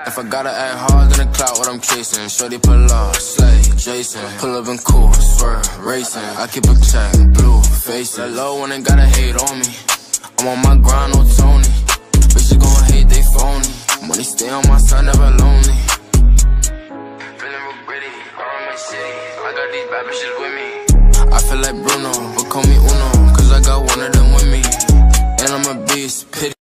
If I gotta act hard, then the clout what I'm chasing. Shorty pull up, slay, Jason. Pull up and cool, swerve, racing. I keep a check, blue, face it. Low when they gotta hate on me. I'm on my grind, no Tony. Bitches gon' hate, they phony. Money stay on my side, never lonely. Feeling real gritty, around my city. I got these bad bitches with me. I feel like Bruno, but call me Uno, cause I got one of them with me. And I'm a beast, pity.